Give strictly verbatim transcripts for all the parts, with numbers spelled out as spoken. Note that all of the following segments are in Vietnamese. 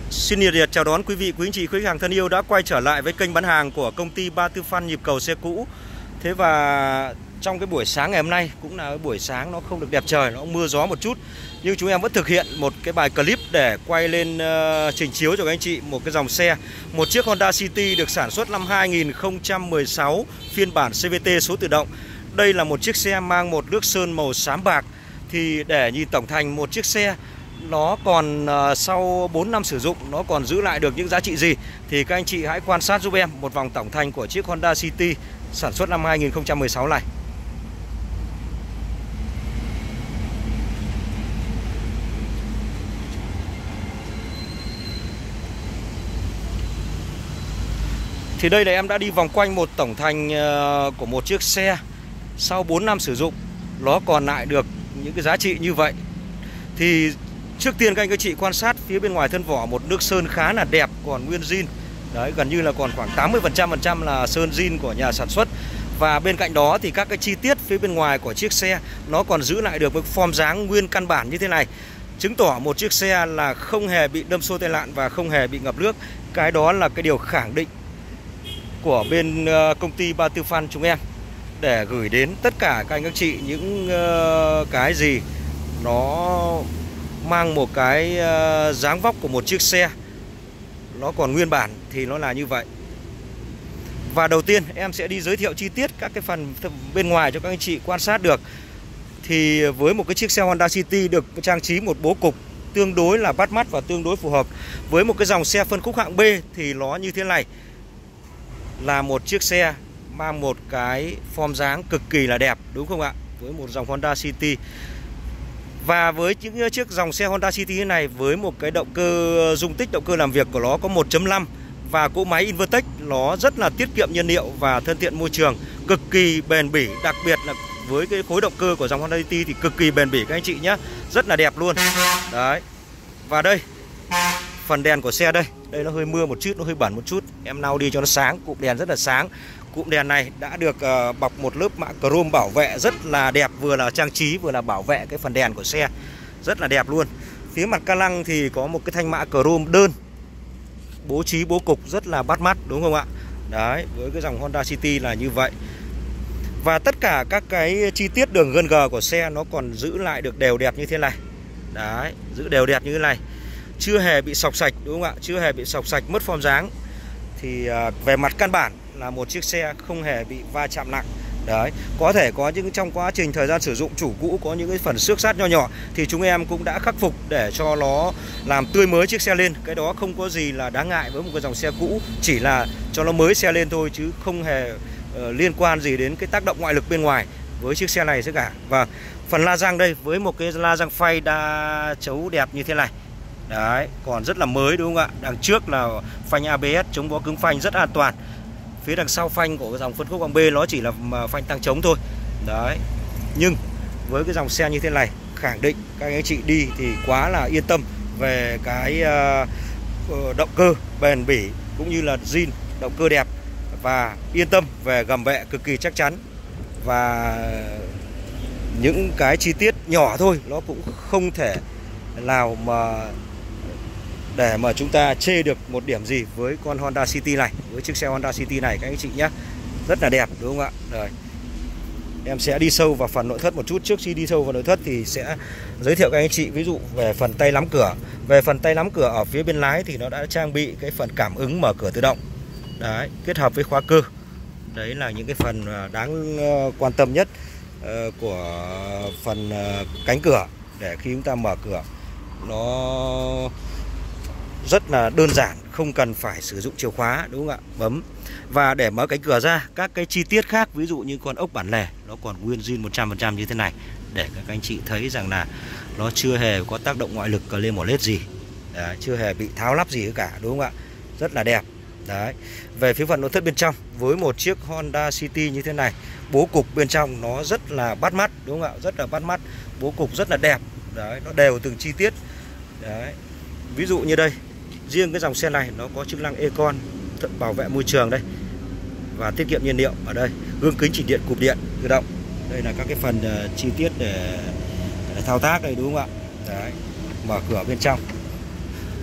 Xin nhiệt liệt chào đón quý vị, quý anh chị, quý khách hàng thân yêu đã quay trở lại với kênh bán hàng của công ty Ba Tư Phan nhịp cầu xe cũ. Thế và trong cái buổi sáng ngày hôm nay cũng là cái buổi sáng nó không được đẹp trời, nó mưa gió một chút, nhưng chúng em vẫn thực hiện một cái bài clip để quay lên uh, trình chiếu cho các anh chị một cái dòng xe, một chiếc Honda City được sản xuất năm hai nghìn không trăm mười sáu, phiên bản xê vê tê số tự động. Đây là một chiếc xe mang một nước sơn màu xám bạc. Thì để nhìn tổng thành một chiếc xe nó còn uh, sau bốn năm sử dụng nó còn giữ lại được những giá trị gì thì các anh chị hãy quan sát giúp em một vòng tổng thành của chiếc Honda City sản xuất năm hai nghìn không trăm mười sáu này. Thì đây là em đã đi vòng quanh một tổng thành uh, của một chiếc xe sau bốn năm sử dụng nó còn lại được những cái giá trị như vậy. Thì trước tiên các anh các chị quan sát phía bên ngoài thân vỏ, một nước sơn khá là đẹp, còn nguyên zin. Đấy, gần như là còn khoảng tám mươi phần trăm phần trăm là sơn zin của nhà sản xuất. Và bên cạnh đó thì các cái chi tiết phía bên ngoài của chiếc xe nó còn giữ lại được với form dáng nguyên căn bản như thế này, chứng tỏ một chiếc xe là không hề bị đâm xô tai nạn và không hề bị ngập nước. Cái đó là cái điều khẳng định của bên công ty Ba Tư Phan chúng em để gửi đến tất cả các anh các chị những cái gì nó mang một cái dáng vóc của một chiếc xe nó còn nguyên bản thì nó là như vậy. Và đầu tiên em sẽ đi giới thiệu chi tiết các cái phần bên ngoài cho các anh chị quan sát được. Thì với một cái chiếc xe Honda City được trang trí một bố cục tương đối là bắt mắt và tương đối phù hợp với một cái dòng xe phân khúc hạng B thì nó như thế này, là một chiếc xe mang một cái form dáng cực kỳ là đẹp, đúng không ạ? Với một dòng Honda City. Và với những chiếc dòng xe Honda City này, với một cái động cơ dung tích động cơ làm việc của nó có một chấm năm và cỗ máy Invertech, nó rất là tiết kiệm nhiên liệu và thân thiện môi trường, cực kỳ bền bỉ. Đặc biệt là với cái khối động cơ của dòng Honda City thì cực kỳ bền bỉ các anh chị nhé, rất là đẹp luôn. Đấy. Và đây, phần đèn của xe đây, đây nó hơi mưa một chút, nó hơi bẩn một chút, em lau đi cho nó sáng. Cụm đèn rất là sáng. Cụm đèn này đã được uh, bọc một lớp mạ chrome bảo vệ rất là đẹp, vừa là trang trí vừa là bảo vệ cái phần đèn của xe, rất là đẹp luôn. Phía mặt ca lăng thì có một cái thanh mạ chrome đơn, bố trí bố cục rất là bắt mắt, đúng không ạ? Đấy, với cái dòng Honda City là như vậy. Và tất cả các cái chi tiết đường gân gờ của xe nó còn giữ lại được đều đẹp như thế này. Đấy, giữ đều đẹp như thế này, chưa hề bị sọc sạch, đúng không ạ? Chưa hề bị sọc sạch, mất form dáng. Thì uh, về mặt căn bản là một chiếc xe không hề bị va chạm nặng. Đấy, có thể có những trong quá trình thời gian sử dụng chủ cũ có những cái phần xước sát nho nhỏ thì chúng em cũng đã khắc phục để cho nó làm tươi mới chiếc xe lên. Cái đó không có gì là đáng ngại với một cái dòng xe cũ, chỉ là cho nó mới xe lên thôi chứ không hề uh, liên quan gì đến cái tác động ngoại lực bên ngoài với chiếc xe này tất cả. Và phần la răng đây với một cái la răng phay đa chấu đẹp như thế này. Đấy, còn rất là mới, đúng không ạ? Đằng trước là phanh a bê ét chống bó cứng phanh rất an toàn. Phía đằng sau phanh của cái dòng phân khúc hạng B nó chỉ là phanh tăng chống thôi. Đấy. Nhưng với cái dòng xe như thế này, khẳng định các anh chị đi thì quá là yên tâm về cái uh, động cơ bền bỉ cũng như là zin, động cơ đẹp và yên tâm về gầm bệ cực kỳ chắc chắn. Và những cái chi tiết nhỏ thôi nó cũng không thể nào mà để mà chúng ta chê được một điểm gì với con Honda City này, với chiếc xe Honda City này các anh chị nhé. Rất là đẹp, đúng không ạ? Rồi. Em sẽ đi sâu vào phần nội thất một chút. Trước khi đi sâu vào nội thất thì sẽ giới thiệu các anh chị ví dụ về phần tay nắm cửa. Về phần tay nắm cửa ở phía bên lái thì nó đã trang bị cái phần cảm ứng mở cửa tự động. Đấy, kết hợp với khóa cơ. Đấy là những cái phần đáng quan tâm nhất của phần cánh cửa, để khi chúng ta mở cửa nó rất là đơn giản, không cần phải sử dụng chìa khóa, đúng không ạ? Bấm. Và để mở cánh cửa ra, các cái chi tiết khác ví dụ như con ốc bản lề nó còn nguyên zin một trăm phần trăm như thế này, để các anh chị thấy rằng là nó chưa hề có tác động ngoại lực cờ lên mỏ lết gì. Đấy, chưa hề bị tháo lắp gì cả, đúng không ạ? Rất là đẹp. Đấy. Về phía phần nội thất bên trong, với một chiếc Honda City như thế này, bố cục bên trong nó rất là bắt mắt, đúng không ạ? Rất là bắt mắt, bố cục rất là đẹp. Đấy, nó đều từng chi tiết. Đấy. Ví dụ như đây, riêng cái dòng xe này nó có chức năng Econ, bảo vệ môi trường đây và tiết kiệm nhiên liệu ở đây, gương kính chỉnh điện, cụp điện tự động. Đây là các cái phần uh, chi tiết để, để thao tác đây, đúng không ạ? Đấy, mở cửa bên trong.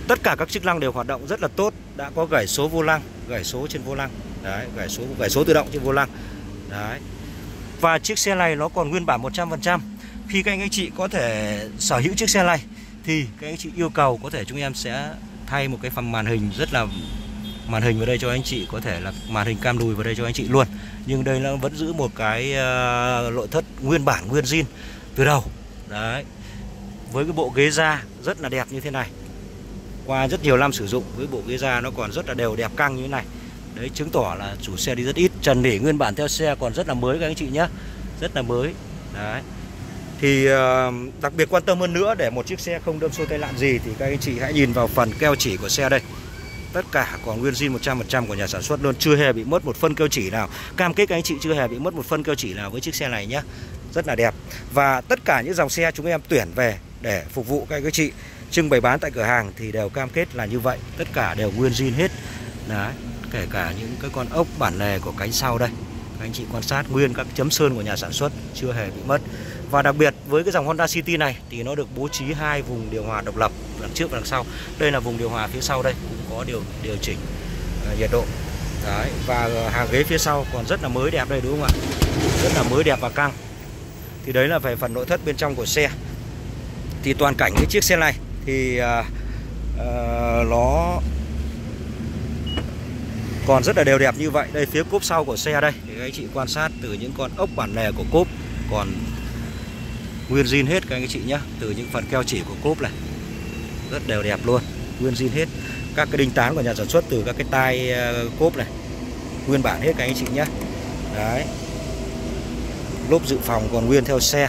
Tất cả các chức năng đều hoạt động rất là tốt, đã có gảy số vô lăng, gảy số trên vô lăng. Đấy, gảy số gảy số tự động trên vô lăng. Đấy. Và chiếc xe này nó còn nguyên bản một trăm phần trăm. Khi các anh các chị có thể sở hữu chiếc xe này thì các anh chị yêu cầu có thể chúng em sẽ thay một cái phần màn hình rất là màn hình vào đây cho anh chị, có thể là màn hình cam đùi vào đây cho anh chị luôn. Nhưng đây nó vẫn giữ một cái uh, nội thất nguyên bản nguyên zin từ đầu. Đấy. Với cái bộ ghế da rất là đẹp như thế này. Qua rất nhiều năm sử dụng với bộ ghế da nó còn rất là đều đẹp căng như thế này. Đấy, chứng tỏ là chủ xe đi rất ít. Trần nỉ nguyên bản theo xe còn rất là mới các anh chị nhé, rất là mới. Đấy. Thì uh, đặc biệt quan tâm hơn nữa để một chiếc xe không đâm xô tai nạn gì thì các anh chị hãy nhìn vào phần keo chỉ của xe đây. Tất cả còn nguyên zin một trăm phần trăm của nhà sản xuất luôn, chưa hề bị mất một phân keo chỉ nào. Cam kết các anh chị chưa hề bị mất một phân keo chỉ nào với chiếc xe này nhé. Rất là đẹp. Và tất cả những dòng xe chúng em tuyển về để phục vụ các anh chị trưng bày bán tại cửa hàng thì đều cam kết là như vậy. Tất cả đều nguyên zin hết. Đấy. Kể cả những cái con ốc bản lề của cánh sau đây, các anh chị quan sát nguyên các chấm sơn của nhà sản xuất chưa hề bị mất. Và đặc biệt với cái dòng Honda City này thì nó được bố trí hai vùng điều hòa độc lập, đằng trước và đằng sau. Đây là vùng điều hòa phía sau đây cũng có điều điều chỉnh uh, nhiệt độ. Đấy, và hàng ghế phía sau còn rất là mới đẹp đây đúng không ạ? Rất là mới đẹp và căng. Thì đấy là về phần nội thất bên trong của xe. Thì toàn cảnh cái chiếc xe này thì uh, uh, nó còn rất là đều đẹp như vậy. Đây phía cốp sau của xe đây thì các anh chị quan sát từ những con ốc bản lề của cốp còn nguyên zin hết các anh chị nhé. Từ những phần keo chỉ của cốp này rất đều đẹp luôn, nguyên zin hết. Các cái đinh tán của nhà sản xuất từ các cái tai cốp này nguyên bản hết các anh chị nhé. Đấy. Lốp dự phòng còn nguyên theo xe.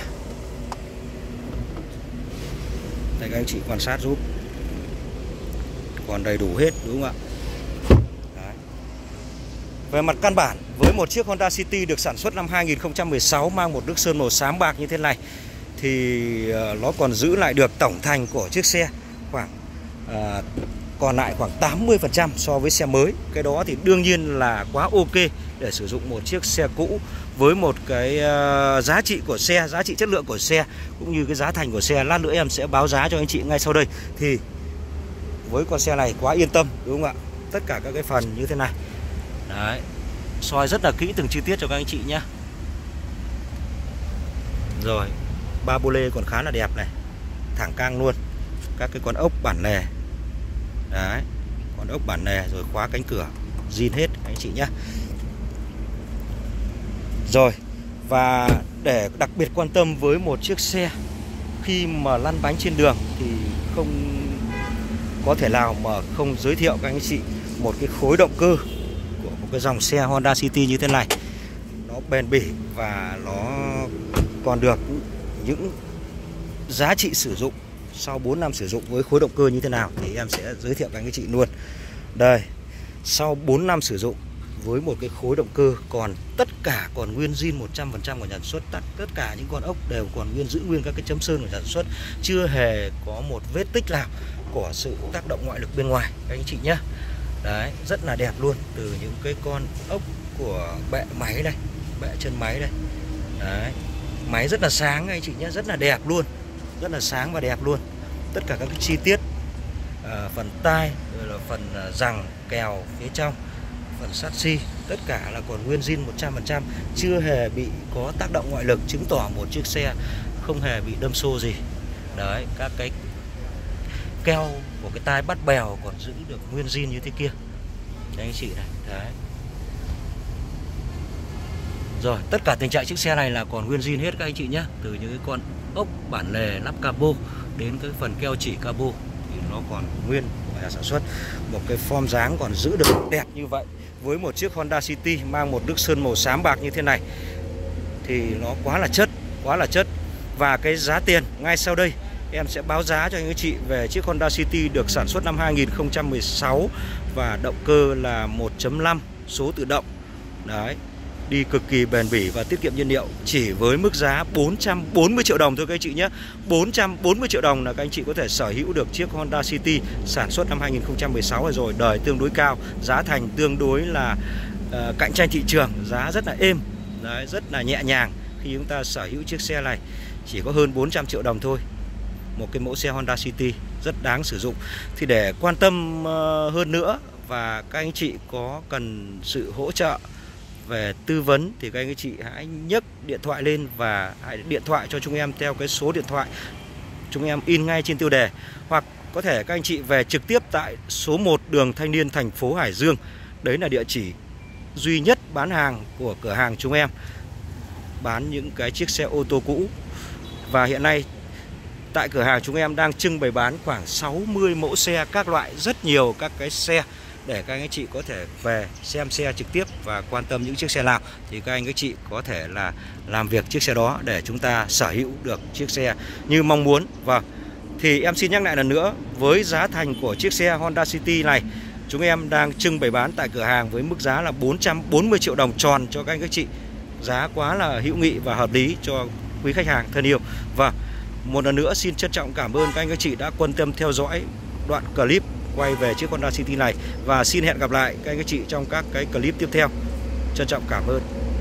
Đây các anh chị quan sát giúp, còn đầy đủ hết đúng không ạ? Đấy. Về mặt căn bản, với một chiếc Honda City được sản xuất năm hai nghìn không trăm mười sáu mang một nước sơn màu xám bạc như thế này thì nó còn giữ lại được tổng thành của chiếc xe khoảng à, còn lại khoảng tám mươi phần trăm so với xe mới. Cái đó thì đương nhiên là quá ok để sử dụng một chiếc xe cũ với một cái uh, giá trị của xe, giá trị chất lượng của xe cũng như cái giá thành của xe. Lát nữa em sẽ báo giá cho anh chị ngay sau đây. Thì với con xe này quá yên tâm đúng không ạ? Tất cả các cái phần như thế này. Đấy. Soi rất là kỹ từng chi tiết cho các anh chị nhé. Rồi, ba bô lê còn khá là đẹp này, thẳng cang luôn. Các cái con ốc bản lề. Đấy, con ốc bản lề rồi khóa cánh cửa zin hết các anh chị nhé. Rồi, và để đặc biệt quan tâm với một chiếc xe khi mà lăn bánh trên đường thì không có thể nào mà không giới thiệu các anh chị một cái khối động cơ của một cái dòng xe Honda City như thế này. Nó bền bỉ và nó còn được những giá trị sử dụng sau bốn năm sử dụng với khối động cơ như thế nào thì em sẽ giới thiệu các anh chị luôn. Đây, sau bốn năm sử dụng với một cái khối động cơ còn tất cả còn nguyên zin một trăm phần trăm của nhà sản xuất, tất tất cả những con ốc đều còn nguyên, giữ nguyên các cái chấm sơn của nhà sản xuất, chưa hề có một vết tích nào của sự tác động ngoại lực bên ngoài các anh chị nhé. Đấy, rất là đẹp luôn, từ những cái con ốc của bệ máy đây, bệ chân máy đây. Đấy, máy rất là sáng các anh chị nhé, rất là đẹp luôn, rất là sáng và đẹp luôn. Tất cả các cái chi tiết à, phần tai, rồi là phần à, rằng kèo phía trong, phần sắt xi, tất cả là còn nguyên zin một trăm phần trăm, chưa hề bị có tác động ngoại lực, chứng tỏ một chiếc xe không hề bị đâm xô gì. Đấy, các cái keo của cái tai bắt bèo còn giữ được nguyên zin như thế kia. Đấy anh chị này, đấy. Rồi, tất cả tình trạng chiếc xe này là còn nguyên zin hết các anh chị nhé. Từ những cái con ốc bản lề lắp capo đến cái phần keo chỉ capo thì nó còn nguyên của nhà sản xuất. Một cái form dáng còn giữ được đẹp như vậy với một chiếc Honda City mang một nước sơn màu xám bạc như thế này thì nó quá là chất, quá là chất. Và cái giá tiền ngay sau đây em sẽ báo giá cho anh chị về chiếc Honda City được sản xuất năm hai nghìn không trăm mười sáu và động cơ là một chấm năm số tự động. Đấy, đi cực kỳ bền bỉ và tiết kiệm nhiên liệu, chỉ với mức giá bốn trăm bốn mươi triệu đồng thôi các anh chị nhé. bốn trăm bốn mươi triệu đồng là các anh chị có thể sở hữu được chiếc Honda City sản xuất năm hai nghìn không trăm mười sáu rồi, đời tương đối cao, giá thành tương đối là uh, cạnh tranh thị trường, giá rất là êm. Đấy, rất là nhẹ nhàng khi chúng ta sở hữu chiếc xe này, chỉ có hơn bốn trăm triệu đồng thôi. Một cái mẫu xe Honda City rất rất đáng sử dụng. Thì để quan tâm hơn nữa và các anh chị có cần sự hỗ trợ về tư vấn thì các anh chị hãy nhấc điện thoại lên và hãy điện thoại cho chúng em theo cái số điện thoại chúng em in ngay trên tiêu đề, hoặc có thể các anh chị về trực tiếp tại số một đường Thanh Niên thành phố Hải Dương. Đấy là địa chỉ duy nhất bán hàng của cửa hàng chúng em, bán những cái chiếc xe ô tô cũ. Và hiện nay tại cửa hàng chúng em đang trưng bày bán khoảng sáu mươi mẫu xe các loại, rất nhiều các cái xe để các anh chị có thể về xem xe trực tiếp và quan tâm những chiếc xe nào thì các anh các chị có thể là làm việc chiếc xe đó để chúng ta sở hữu được chiếc xe như mong muốn. Và thì em xin nhắc lại lần nữa, với giá thành của chiếc xe Honda City này, chúng em đang trưng bày bán tại cửa hàng với mức giá là bốn trăm bốn mươi triệu đồng tròn cho các anh các chị. Giá quá là hữu nghị và hợp lý cho quý khách hàng thân yêu. Và một lần nữa xin trân trọng cảm ơn các anh các chị đã quan tâm theo dõi đoạn clip quay về chiếc Honda City này, và xin hẹn gặp lại các anh các chị trong các cái clip tiếp theo. Trân trọng cảm ơn.